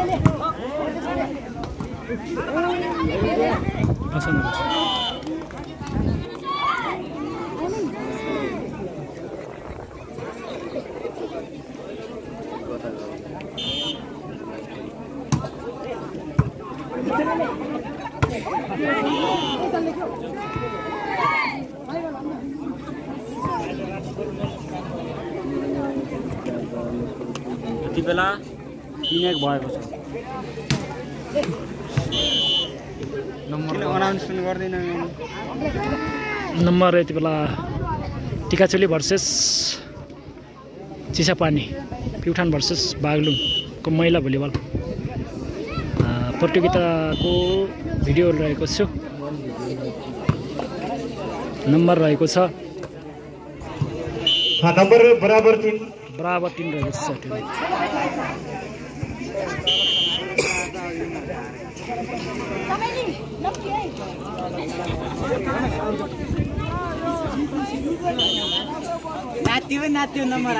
यति बेला 3-1 भएको छ। नम्बर अनाउन्समेन्ट गर्दैन। नम्बर यति बेला टिकाचोली भर्सेस चिसापानी, प्युठान भर्सेस बागलुङको महिला भलिबल प्रतियोगिताको भिडियो रहेको छु। नम्बर रहेको छ नम्बर बराबर 3 रहेको छ। नाच्यो नम्बर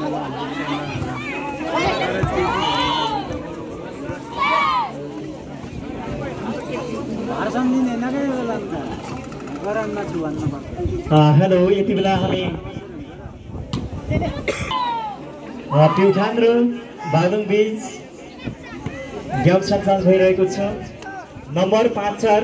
हेलो, यति बेला हामी प्युठान र बागलुङ बीच गेम सञ्चालन भइरहेको छ। नम्बर 5-4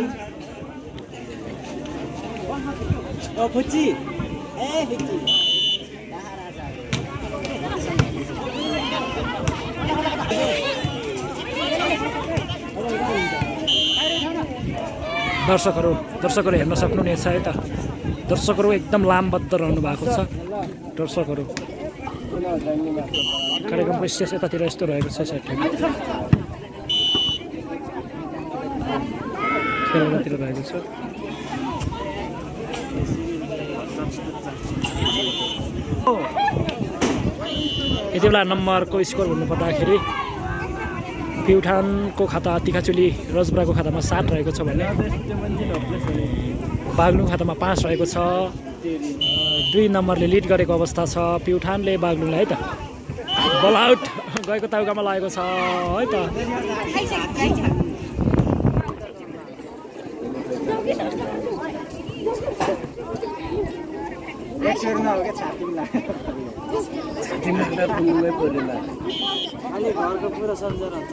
दर्शकहरू हेर्न सक्नुहुनेछ है त। दर्शकहरू एकदम लामबद्ध रहनु भएको छ। दर्शकहरू कार्यक्रमको स्टेज यतातिर यस्तो रहेको छ। खेलतिर रहेको छ। यति बेला नम्बरको स्कोर भन्नुपर्दाखेरि प्युठानको खाता टिकाचोली रजबराको खातामा 7 रहेको छ भने बागलुङ खातामा 5 रहेको छ। 2 नम्बरले लिड गरेको अवस्था छ प्युठानले बागलुङलाई है त। बल आउट गएको ताउकामा लागेको छ है त। घरको पुरा सन्जर हुन्छ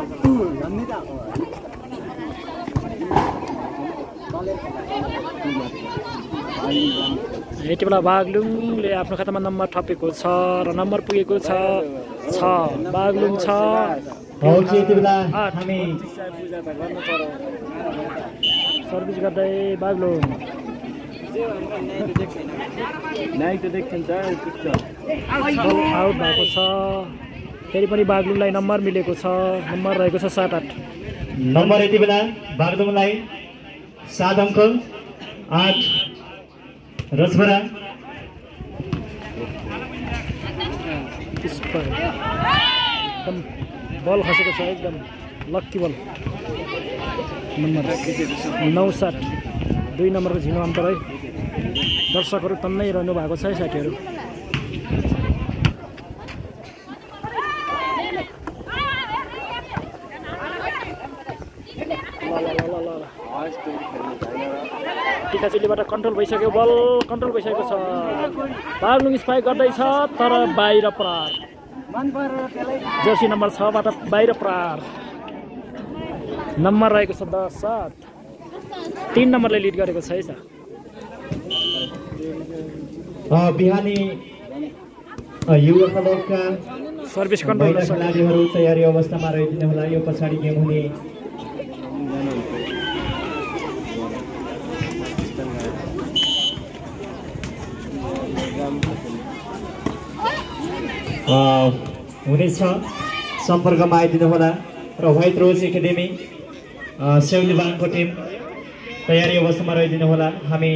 यति बेला बागलुङले आफ्नो खातामा नम्बर थपेको छ र नम्बर पुगेको छ 6। बागलुङ 6 यति बेला हामी सर्भिस गर्दै बागलुङ आउट भएको छ। फेरि पनि बागलुङलाई नम्बर मिलेको छ। नम्बर रहेको छ 7-8। नम्बर यति बेला बागलुङलाई 7 अङ्क 8 रजबरा। एकदम बल खसेको छ, एकदम लक्की बल। नम्बर 9-7 2 नम्बरको झिनो अन्तर है। दर्शकहरू तन्नै रहनु भएको छ है साथीहरू। टिकाचोलीबाट कन्ट्रोल भइसक्यो, बल कन्ट्रोल भइसकेको छ। बागलुङ स्पाइक गर्दैछ तर बाहिर प्रहार। जर्सी नम्बर 6बाट बाहिर प्रहार। नम्बर रहेको छ 10-7। 3 नम्बरले लिड गरेको छ है त। बिहानी युवा क्लबका सर्भिस कन्ट्रोल खेलाडीहरू तयारी अवस्थामा रहिदिनु होला। यो पछाडि गेम हुने हुनेछ। सम्पर्कमा आइदिनु होला। र व्हाइट रोज एकाडेमी सेउलीबाङको टिम तयारी अवस्थामा रहिदिनु होला। हामी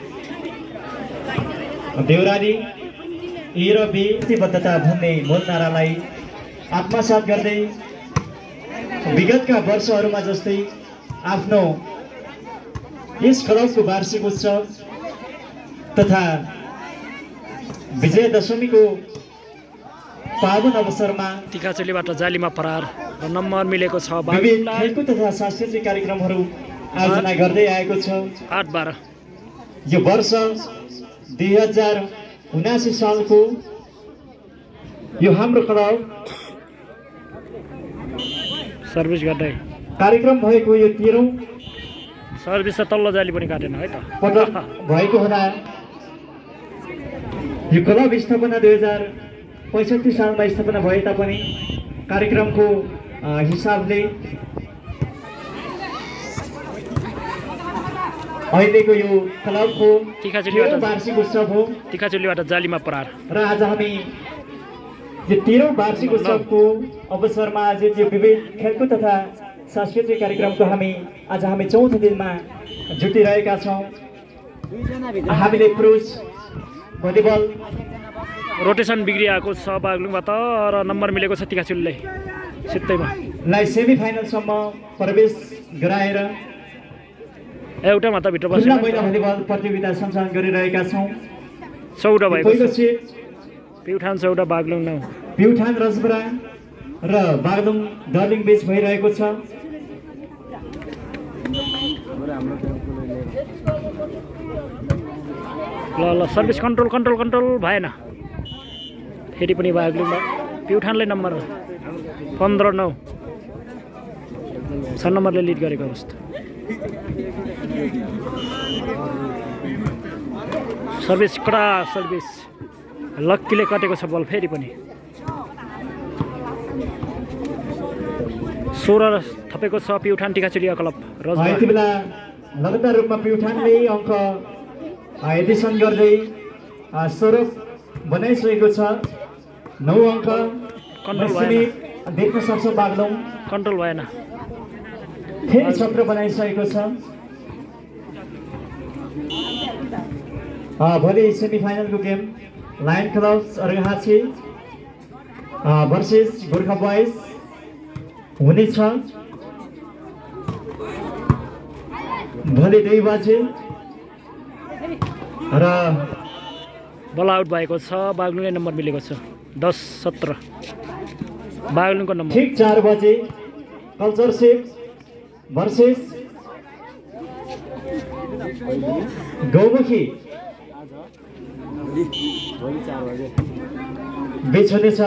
देउराली ए र बी प्रतिबद्धता भन्ने मूल नारालाई आत्मसात गर्दै विगतका वर्षहरूमा जस्तै आफ्नो यस क्लबको वार्षिक उत्सव तथा विजय दशमीको पावन अवसरमा टिकाचुलीबाट जालीमा फरार र नम्बर मिलेको छ विभिन्न खेलकुद तथा सांस्कृतिक कार्यक्रमहरू आयोजना गर्दै आएको छ। 8-12 यो वर्ष 2079 सालको यो हाम्रो क्लब सर्भिस गर्दै कार्यक्रम भएको यो 13औं सर्भिस त तल्लो जाली पनि काटेन है त पटक भएको हुँदा यो क्लब स्थापना 2065 सालमा स्थापना भए तापनि कार्यक्रमको हिसाबले अहिलेको यो क्लबको वार्षिक उत्सव हो। टिकाचुलीबाट जालीमा फरार र आज हामी यो 13औं वार्षिक उत्सवको अवसरमा आयोजित यो विविध खेलकुद तथा सांस्कृतिक कार्यक्रमको हामी 4औं दिनमा जुटिरहेका छौँ। हामीले पुरुष भलिबल रोटेसन बिग्रिएको छ बागलुङबाट र नम्बर मिलेको छ टिकाचुलीलाई सित्तैमा सेमी फाइनलसम्म प्रवेश गराएर एउटा मात्र भित्र खुल्ला महिला भलिबल प्रतियोगिता सञ्चालन गरिरहेका छौँ। 14 भएको पहिलो सेट प्युठान 14 बागलुङ 9 प्युठान रजबरा र बागलुङ डर्लिङ बीच भइरहेको छ। ल सर्भिस कन्ट्रोल भएन फेरि पनि बागलुङमा प्युठानलाई नम्बर 15-9 6 नम्बरले लिड गरेको अवस्था। सर्भिस कडा सर्भिस लक्कीले कटेको छ बल फेरि पनि 16 थपेको छ प्युठान टिकाचुली क्लब रजबरा। यति बेला लगातार रूपमा प्युठानले अङ्क एडिसन गर्दै स्वरूप बनाइसकेको छ। 9 अङ्क देख्न सक्छौँ बागलुङ कन्ट्रोल भएन फेरि 17 बनाइसकेको छ। भोलि सेमी फाइनलको गेम लायन क्लब्स अर्घाछी भर्सेस गोर्खा बोइज हुनेछ भोलि 2 बजे र बल आउट भएको छ बागलुङले नम्बर मिलेको छ 10-17 बागलुङको नम्बर। ठीक 4 बजे कल्चर सेट भर्सेस गौमुखी बीच हुनेछ।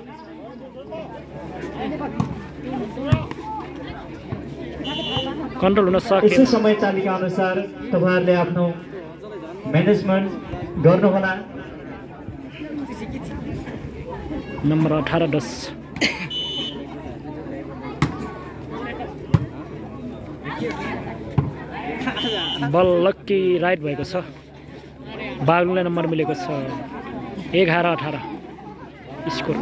कन्ट्रोल हुन सक्छ। यसै समय तालिका अनुसार तपाईहरुले आफ्नो म्यानेजमेन्ट गर्नुहोला। नम्बर 18-10 बल लक्की राइट भएको छ बागलुङलाई नम्बर मिलेको छ 11-18 स्कोर।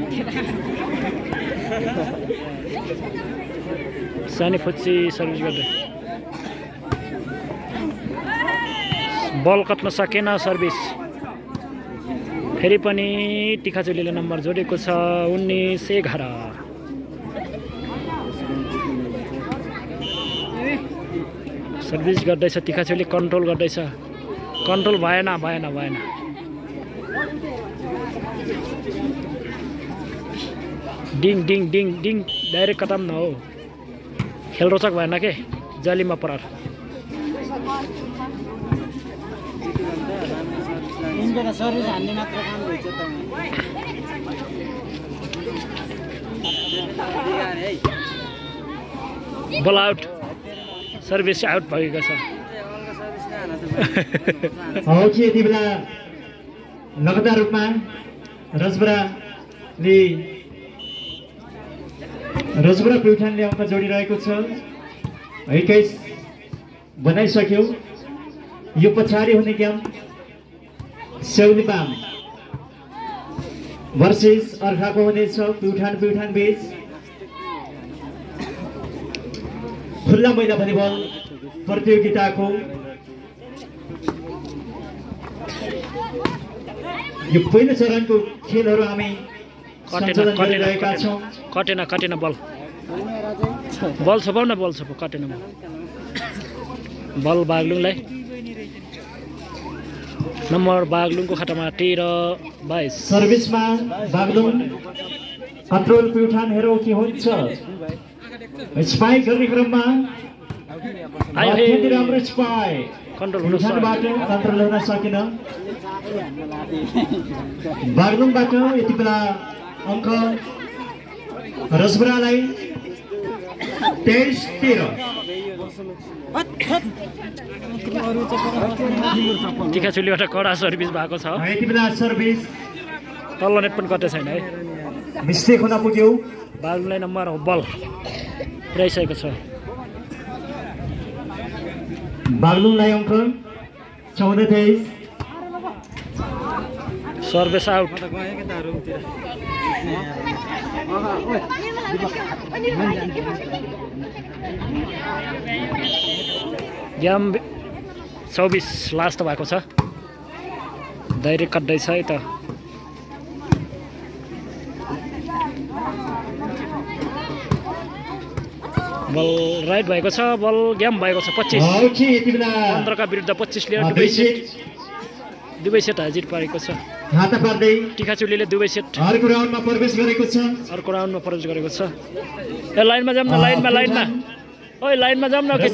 सानी फुच्ची सर्भिस गर्दै बल कट्न सकेन सर्भिस फेरि पनि टिकाचुलीले नम्बर जोडेको छ 19-11। सर्भिस गर्दैछ टिकाचुली कन्ट्रोल गर्दैछ कन्ट्रोल भएन डिङ डिङ डिङ डिङ डाइरेक्ट कटाम न हो खेल रोचक भएन के जालीमा परार। बल आउट सर्भिस आउट भएको छ। यति बेला लगातार रूपमा रजबरा प्युठानले अङ्क जोडिरहेको छ 21 बनाइसक्यो। यो पछाडि हुने गेम सेउलीपाम भर्सेस अर्खाको हुनेछ प्युठान बीच खुल्ला महिला भलिबल प्रतियोगिताको यो पहिलो चरणको खेलहरू हामी सञ्चालन गरिरहेका छौँ। कटेन बल छपाउ न बल छपाउ कटेन बल बागलुङलाई नम्बर बागलुङको खातामा 13-22 सर्भिसमा बागलुङ कन्ट्रोल प्युठान हेरौँ के हुन्छ स्पाइक गर्ने क्रममा अत्यन्तै राम्रो स्पाइक कन्ट्रोल हुन प्युठानबाट कन्ट्रोल हुन सकेन बागलुङबाट यति बेला अङ्क रसबरालाई 23-13 टिकाचुलीबाट कडा सर्भिस भएको छ यति बेला सर्भिस तल्लो नेट पनि कतै छैन है मिस्टेक हुन पुग्यो बागलुङलाई नम्बर बल पुर्याइसकेको छ बागलुङलाई अङ्क 14-23 सर्भिस आउट गेम 24 लास्ट भएको छ डाइरेक्ट कट्दैछ है त बल राइट भएको छ बल गेम भएको छ 25 15 का विरुद्ध 25 ले दुवै सेट हाजिर पारेको छ हाता पार्दै टिकाचुलीले दुवै सेट अर्को राउन्डमा प्रवेश गरेको छ ए लाइनमा जाम न लाइनमा ओइ लाइनमा जाम न के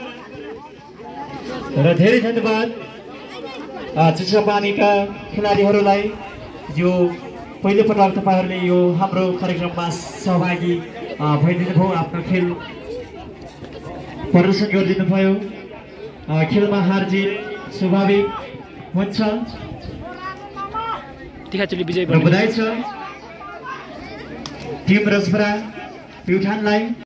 र धेरै धन्यवाद चिसो पानीका खेलाडीहरूलाई यो पहिलो पटक तपाईहरुले यो हाम्रो कार्यक्रममा सहभागी भइदिनु भयो आफ्नो खेल प्रदर्शन गरिदिनु भयो खेलमा हार जित स्वाभाविक हुन्छ टिकाचुली विजय बधाई छ टिम रसबरा प्युठानलाई